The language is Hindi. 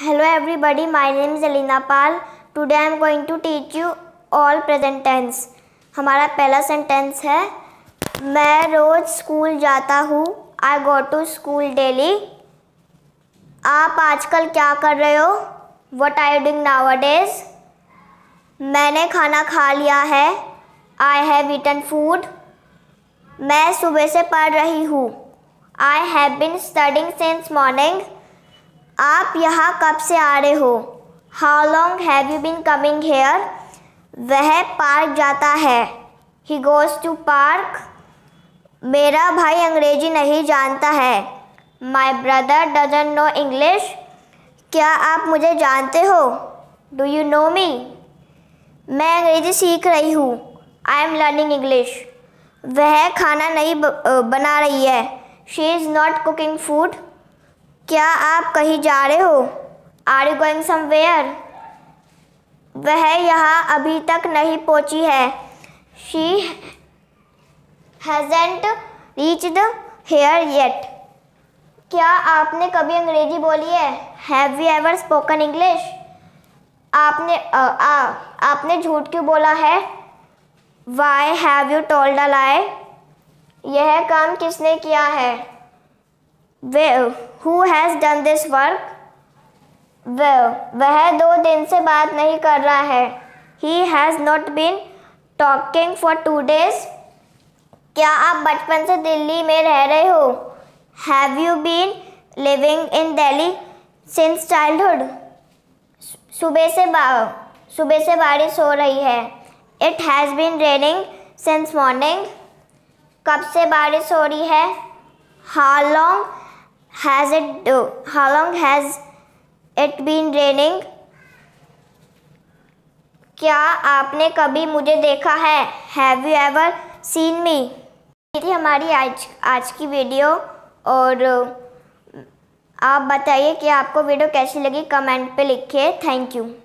Hello everybody, my name is Alina Pal. Today I am going to teach you all present tense. हमारा पहला सेंटेंस है, मैं रोज स्कूल जाता हूँ. I go to school daily. आप आजकल क्या कर रहे हो? What are you doing nowadays? मैंने खाना खा लिया है. I have eaten food. मैं सुबह से पढ़ रही हूँ. I have been studying since morning. आप यहाँ कब से आ रहे हो? How long have you been coming here? वह पार्क जाता है. He goes to park. मेरा भाई अंग्रेजी नहीं जानता है. My brother doesn't know English. क्या आप मुझे जानते हो? Do you know me? मैं अंग्रेजी सीख रही हूँ. I am learning English. वह खाना नहीं बना रही है. She is not cooking food. क्या आप कहीं जा रहे हो? Are you going somewhere? वह यहाँ अभी तक नहीं पहुँची है. She hasn't reached here yet. क्या आपने कभी अंग्रेजी बोली है? Have you ever spoken English? आपने झूठ क्यों बोला है? Why have you told a lie? यह काम किसने किया है? Who has done this work? वह 2 दिन से बात नहीं कर रहा है. He has not been talking for 2 days. क्या आप बचपन से दिल्ली में रह रहे हो? Have you been living in Delhi since childhood? सुबह से बारिश हो रही है. It has been raining since morning. कब से बारिश हो रही है? How long has it been raining? क्या आपने कभी मुझे देखा है? Have you ever seen me? ये थी हमारी आज की वीडियो. और आप बताइए कि आपको वीडियो कैसी लगी, कमेंट पे लिखिए. Thank you.